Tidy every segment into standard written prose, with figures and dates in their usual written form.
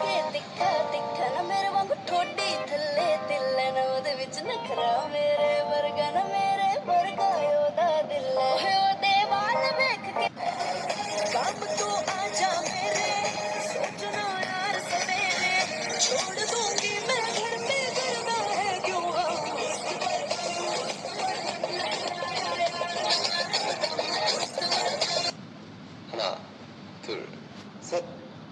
के दिखा दिखा ना मेरे वांगू ठोडी थल्ले तिल्ले ना ओदे विच नखरा मेरे वर्गा ना मेरे वर्गा ओदा दिल ओए ओदे वाल वेख के काम तू आजा मेरे सोचना यार सवेरे छोड़ दूंगी मैं घर पे करना है क्यों 하나, 둘, 셋.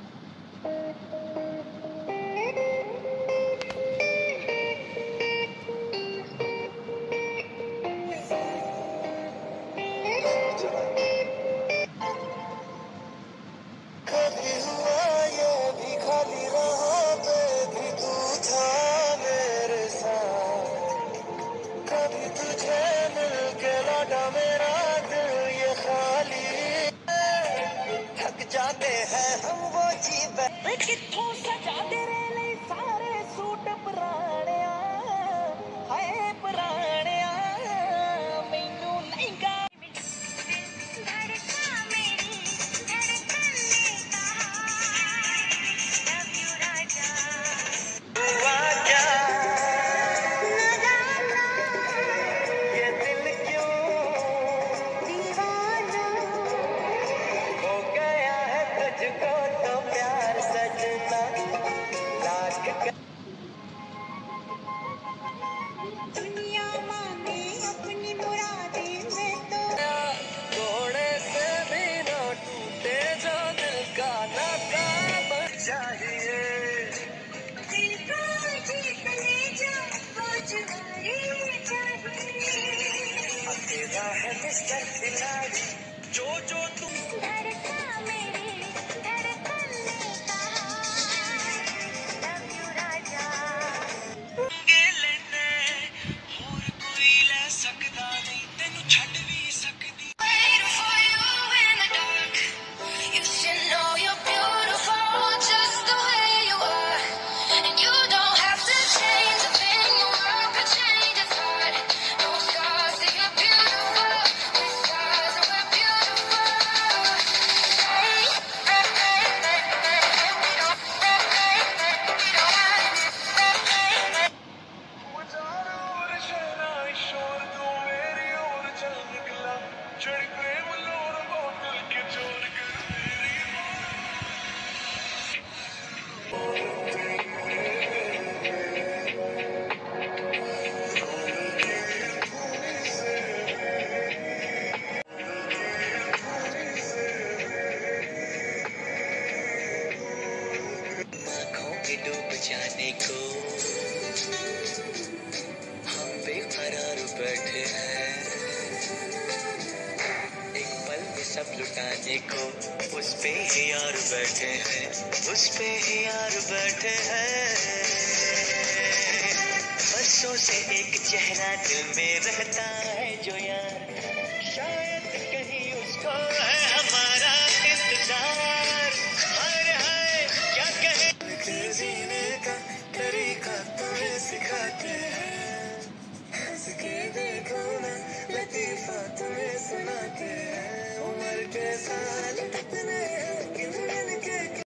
कभी हुआ ये भी खाली राहों पे भी तू था मेरे साथ कभी तुझे मिल के लौटा मेरा दिल ये खाली थक जाते हैं हम वो जीव कित्थों सजाते रहे सारे सूट पुराणिया हाय पुराणिया मैनू लहंगा हुआ क्या ये दिल क्यों दीवाना हो गया है तुझको तो प्यार सजना लाख दुनिया मांगे अपनी मुरादे में तो घोड़े से भी न टूटे जो दिल का नाता बन चाहिए दिल को जीतने जो रोजगारी चाहिए अकेला है मिस्टर खिलाड़ी जो तुम धड़का मेरी धड़कन ने कहा लव यू राजा लेने और कोई ले सकदा नहीं तेनू छड़ भी सकदी waiting for you in the dark you should know you're beautiful just the way you are and you don't have to change a thing the world could change its heart no scars say you're beautiful with scars and we're beautiful आँखों के डूब जाने को हम बेकरार बैठे हैं एक पल में सब लुटाने को उस पे ही यार बैठे हैं उस पे ही यार बैठे हैं बरसों से एक चेहरा दिल में रहता है जो यार शायद कहीं उसको